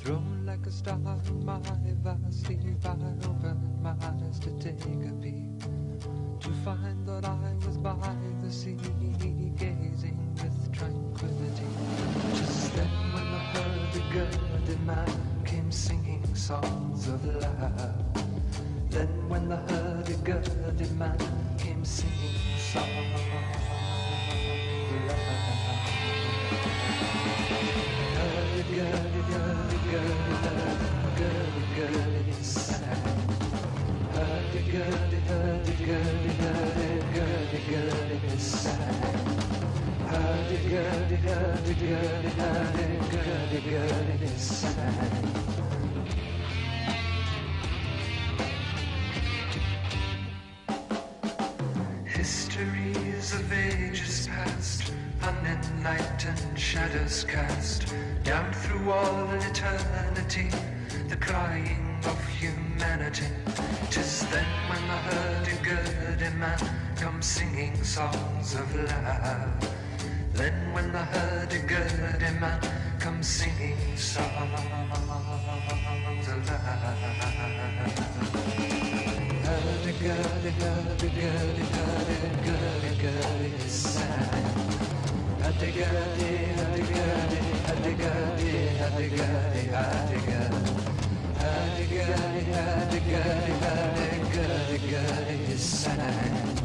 Thrown like a star in my vast sleep, I opened my eyes to take a peek, to find that I was by the sea, gazing with tranquility. Just then when the hurdy-gurdy man came singing songs of love, then when the hurdy-gurdy man came singing songs of love. Hurdy-gurdy, hurdy-gurdy, hurdy-gurdy, sang. Hurdy-gurdy, hurdy-gurdy, hurdy-gurdy, sang. Hurdy-gurdy, hurdy-gurdy, hurdy-gurdy, sang. Histories of ages past, unenlightened shadows cast down through all eternity, the crying of humanity. 'Tis then when the hurdy-gurdy man comes singing songs of love. Then when the hurdy-gurdy man comes singing songs of love. Hurdy-gurdy, hurdy-gurdy, hurdy-gurdy, sang. Hurdy-gurdy, hurdy-gurdy, hurdy-gurdy, hurdy-gurdy, hurdy-gurdy. Hurdy-gurdy, hurdy-gurdy, hurdy-gurdy, sang.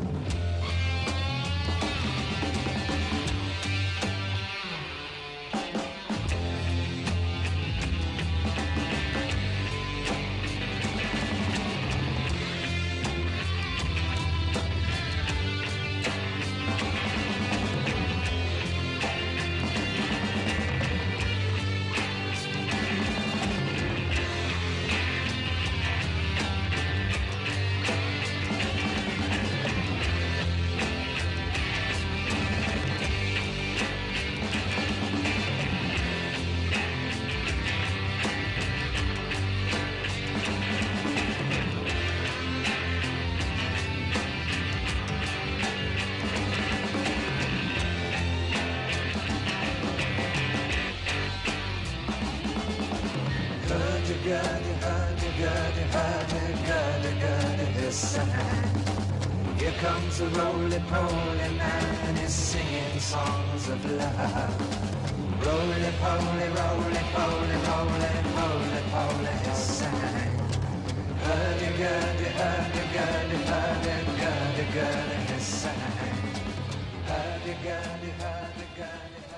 Hurdy-gurdy, hurdy-gurdy, hurdy-gurdy, sang. Here comes a roly-poly man, he's singing songs of love. Roly-poly, roly-poly, roly-poly, poly, sang. Hurdy-gurdy, hurdy-gurdy, hurdy-gurdy, sang. Hurdy-gurdy, hurdy-gurdy.